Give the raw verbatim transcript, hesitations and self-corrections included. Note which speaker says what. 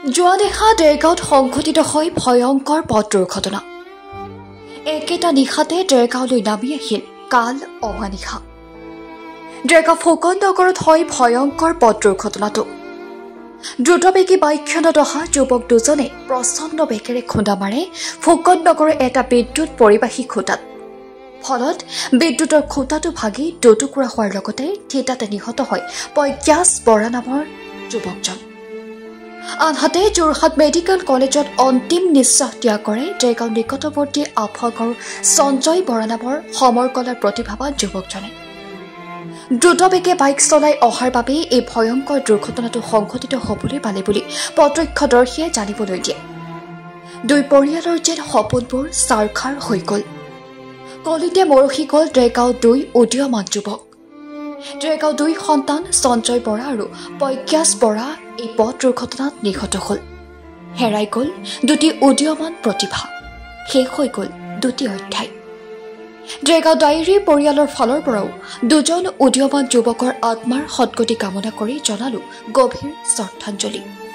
Speaker 1: যোৱা দেখা দেৰগাঁৱত সংঘটিত হয় ভয়ংকৰ পথ দুৰ্ঘটনা। একেটা নিশাতে দেৰগাঁৱলৈ নামি আহিল কাল অমানিশা। দেৰগাঁও ফুকন নগৰত হয় ভয়ংকৰ পথ দুৰ্ঘটনাটো। দ্ৰুতবেগী বাইকখনত অহা যুৱক দুজনে প্ৰচণ্ড বেগেৰে খুন্দা মাৰে ফুকন নগৰৰ এটা বিদ্যুৎ পৰিবাহী খুঁটাত। ফলত বিদ্যুতৰ খুঁটাটো ভাগি দুটুকুৰা হোৱাৰ লগতে থিতাতে নিহত হয় প্ৰজ্ঞাস বৰা নামৰ যুৱকজন। আনহাতে যোৰহাট মেডিকেল কলেজত অন্তিম নিশ্বাস ত্যাগ কৰে দেৰগাঁও নিকটৱৰ্তী আফগাঁৱৰ সঞ্জয় বৰা নামৰ সমৰ কলাৰ প্ৰতিভাৱান যুৱকজনে। দ্ৰুতবেগে বাইক চলাই অহাৰ বাবে এই ভয়ংকৰ দুৰ্ঘটনাটো সংঘটিত হ'বলৈ পালে বুলি প্ৰত্যক্ষদৰ্শীয়ে জানিবলৈ দিয়ে। দুই পৰিয়ালৰ যেন সপোনবোৰ ছাৰখাৰ হৈ গ'ল। কলিতে মৰহি গ'ল দেৰগাঁও দুই উদীয়মান যুৱক। দেৰগাঁও দুই সন্তান সঞ্জয় বৰা আৰু প্ৰজ্ঞাস বৰা এই পথ দুৰ্ঘটনাত নিহত হ'ল। হেৰাই গ'ল দুটি উদীয়মান প্ৰতিভা, শেষ হৈ গ'ল দুটি অধ্যায়। দেৰগাঁও ডায়েৰীৰ পৰিয়ালৰ ফালৰ পৰাও দুজন উদীয়মান যুৱকৰ আত্মাৰ সদগতি কামনা কৰি জনালো গভীৰ শ্ৰদ্ধাঞ্জলি।